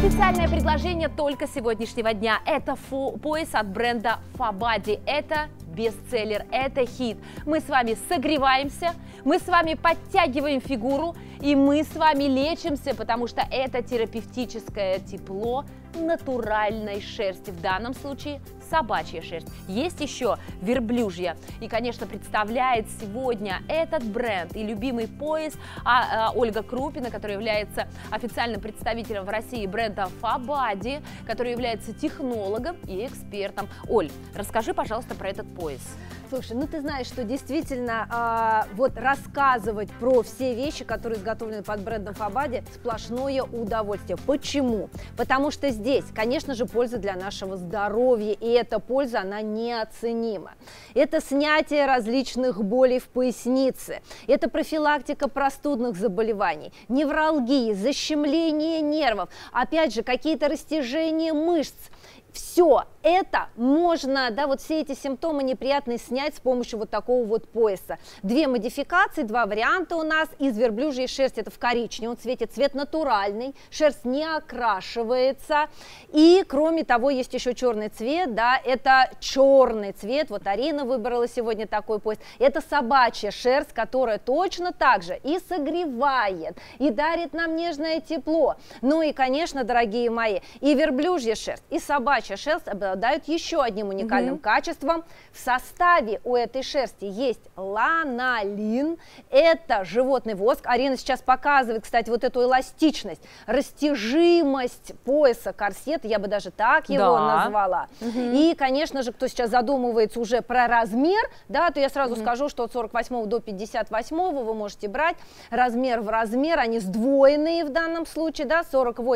Специальное предложение только сегодняшнего дня. Это пояс от бренда Fabody. Это бестселлер, это хит. Мы с вами согреваемся, мы с вами подтягиваем фигуру, и мы с вами лечимся, потому что это терапевтическое тепло натуральной шерсти. В данном случае собачья шерсть. Есть еще верблюжья. И, конечно, представляет сегодня этот бренд и любимый пояс Ольга Крупина, которая является официальным представителем в России бренда Fabody, который является технологом и экспертом. Оль, расскажи, пожалуйста, про этот пояс. Слушай, ну ты знаешь, что действительно вот рассказывать про все вещи, которые изготовлены под брендом Fabody, сплошное удовольствие. Почему? Потому что здесь, конечно же, польза для нашего здоровья, и эта польза, она неоценима. Это снятие различных болей в пояснице, это профилактика простудных заболеваний, невралгии, защемление нервов, опять же, какие-то растяжения мышц. Все это можно, да, вот все эти симптомы неприятные снять с помощью вот такого вот пояса. Две модификации, два варианта у нас. Из верблюжьей шерсти, это в коричневом цвете, цвет натуральный, шерсть не окрашивается. И кроме того, есть еще черный цвет, да, это черный цвет, вот Арина выбрала сегодня такой пояс. Это собачья шерсть, которая точно так же и согревает, и дарит нам нежное тепло. Ну и, конечно, дорогие мои, и верблюжья шерсть, и собачья шерсть обладают еще одним уникальным качеством. В составе у этой шерсти есть ланолин, это животный воск. Арина сейчас показывает, кстати, вот эту эластичность, растяжимость пояса корсета, я бы даже так его назвала. И, конечно же, кто сейчас задумывается уже про размер, да, то я сразу скажу, что от 48 до 58 вы можете брать размер в размер, они сдвоенные в данном случае, да,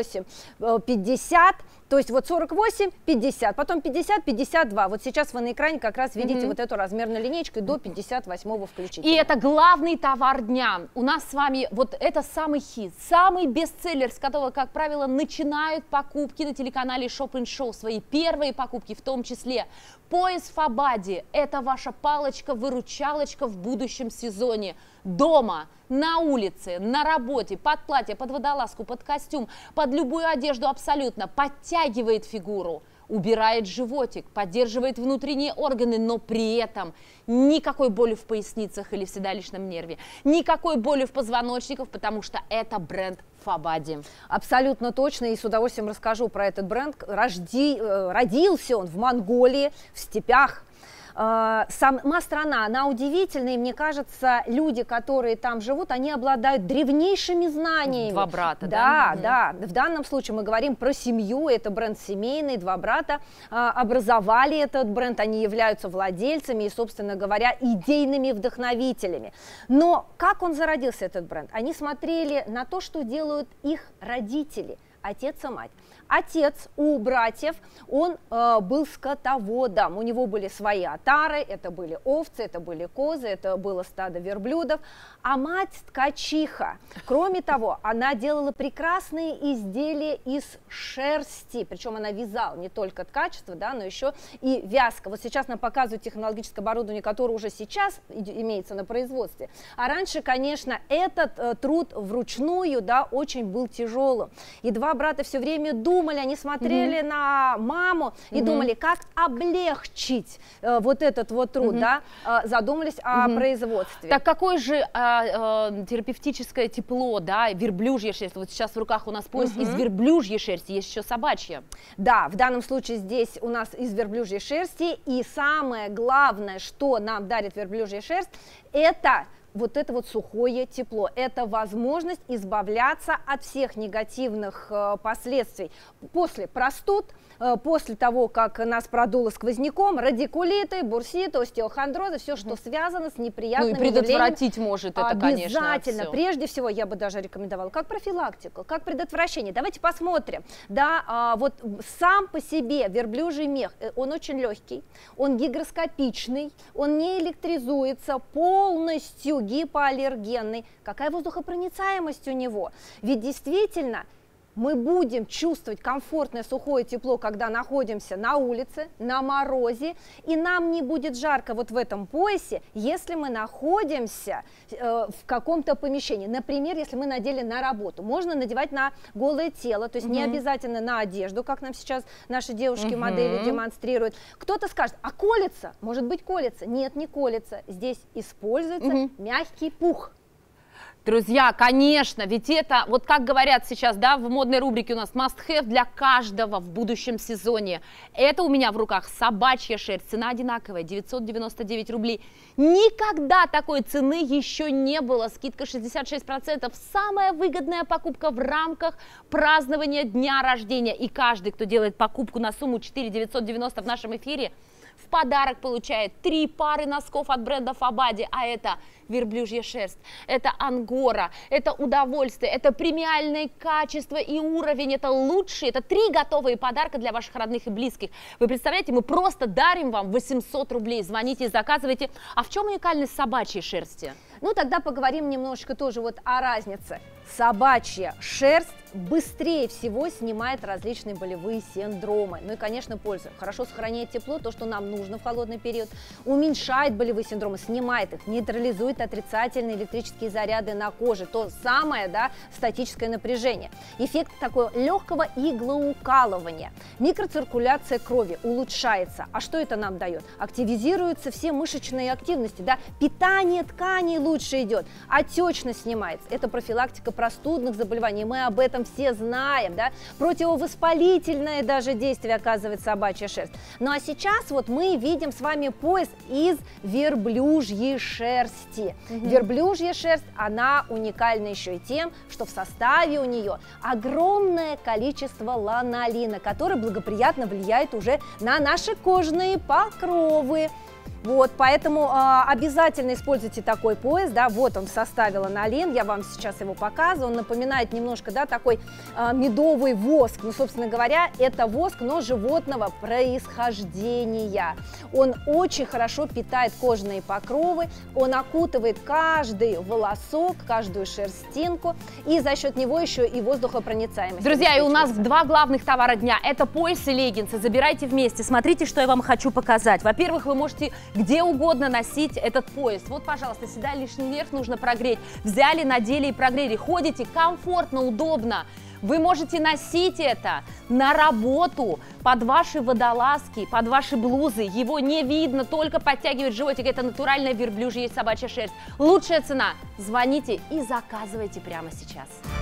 48-50. То есть вот 48, 50, потом 50, 52. Вот сейчас вы на экране как раз видите вот эту размерную линейку и до 58 включительно. И это главный товар дня. У нас с вами вот это самый хит, самый бестселлер, с которого, как правило, начинают покупки на телеканале Shop & Show. Свои первые покупки, в том числе пояс Fabody. Это ваша палочка-выручалочка в будущем сезоне. Дома, на улице, на работе, под платье, под водолазку, под костюм, под любую одежду абсолютно. Подтягивает фигуру, убирает животик, поддерживает внутренние органы, но при этом никакой боли в поясницах или в седалищном нерве, никакой боли в позвоночниках, потому что это бренд Fabody. Абсолютно точно, и с удовольствием расскажу про этот бренд. Родился он в Монголии, в степях. Сама страна, она удивительная, и мне кажется, люди, которые там живут, они обладают древнейшими знаниями. Два брата, да? Да, да. В данном случае мы говорим про семью, это бренд семейный, два брата образовали этот бренд, они являются владельцами и, собственно говоря, идейными вдохновителями. Но как он зародился, этот бренд? Они смотрели на то, что делают их родители, отец и мать. Отец у братьев, он был скотоводом, у него были свои отары, это были овцы, это были козы, это было стадо верблюдов, а мать ткачиха. Кроме того, она делала прекрасные изделия из шерсти, причем она вязала не только ткачество, да, но еще и вязка. Вот сейчас нам показывают технологическое оборудование, которое уже сейчас имеется на производстве. А раньше, конечно, этот труд вручную, да, очень был тяжелым. И два брата все время думали, они смотрели на маму и думали, как облегчить вот этот вот труд, да, задумались о производстве. Так какое же терапевтическое тепло, да, верблюжья шерсть, вот сейчас в руках у нас пояс из верблюжьей шерсти, есть еще собачья. Да, в данном случае здесь у нас из верблюжьей шерсти, и самое главное, что нам дарит верблюжья шерсть, это вот это вот сухое тепло, это возможность избавляться от всех негативных последствий после простуд, после того, как нас продуло сквозняком, радикулиты, бурситы, остеохондрозы, все, что связано с неприятными явлениями. Ну и предотвратить может это, конечно. Обязательно. Прежде всего, я бы даже рекомендовала, как профилактику, как предотвращение. Давайте посмотрим. Да, вот сам по себе верблюжий мех, он очень легкий, он гигроскопичный, он не электризуется, полностью гипоаллергенный. Какая воздухопроницаемость у него? Ведь действительно мы будем чувствовать комфортное сухое тепло, когда находимся на улице, на морозе, и нам не будет жарко вот в этом поясе, если мы находимся в каком-то помещении. Например, если мы надели на работу, можно надевать на голое тело, то есть не обязательно на одежду, как нам сейчас наши девушки-модели демонстрируют. Кто-то скажет, а колется? Может быть, колется? Нет, не колется. Здесь используется мягкий пух. Друзья, конечно, ведь это, вот как говорят сейчас, да, в модной рубрике у нас must-have для каждого в будущем сезоне. Это у меня в руках собачья шерсть, цена одинаковая, 999 рублей. Никогда такой цены еще не было, скидка 66%, самая выгодная покупка в рамках празднования дня рождения. И каждый, кто делает покупку на сумму 4990 в нашем эфире, в подарок получает 3 пары носков от бренда Фабади, а это верблюжья шерсть, это ангора, это удовольствие, это премиальное качество и уровень, это лучшие, это 3 готовые подарка для ваших родных и близких. Вы представляете, мы просто дарим вам 800 рублей, звоните и заказывайте. А в чем уникальность собачьей шерсти? Ну, тогда поговорим немножечко тоже вот о разнице. Собачья шерсть быстрее всего снимает различные болевые синдромы. Ну и, конечно, польза. Хорошо сохраняет тепло, то, что нам нужно в холодный период. Уменьшает болевые синдромы, снимает их, нейтрализует отрицательные электрические заряды на коже. То самое, да, статическое напряжение. Эффект такого легкого иглоукалывания. Микроциркуляция крови улучшается. А что это нам дает? Активизируются все мышечные активности, да, питание тканей лучше идет, отечность снимается. Это профилактика простудных заболеваний, мы об этом все знаем, да, противовоспалительное даже действие оказывает собачья шерсть. Ну а сейчас вот мы видим с вами пояс из верблюжьей шерсти. Верблюжья шерсть, она уникальна еще и тем, что в составе у нее огромное количество ланолина, который благоприятно влияет уже на наши кожные покровы. Вот, поэтому обязательно используйте такой пояс, да, вот он в составе ланолин, я вам сейчас его показываю, он напоминает немножко, да, такой медовый воск, ну, собственно говоря, это воск, но животного происхождения. Он очень хорошо питает кожные покровы, он окутывает каждый волосок, каждую шерстинку, и за счет него еще и воздухопроницаемость. Друзья, и у нас 2 главных товара дня, это пояс и леггинсы, забирайте вместе, смотрите, что я вам хочу показать. Во-первых, вы можете где угодно носить этот пояс. Вот, пожалуйста, сюда лишний верх нужно прогреть. Взяли, надели и прогрели. Ходите комфортно, удобно. Вы можете носить это на работу, под ваши водолазки, под ваши блузы. Его не видно, только подтягивает животик. Это натуральная верблюжья и собачья шерсть. Лучшая цена. Звоните и заказывайте прямо сейчас.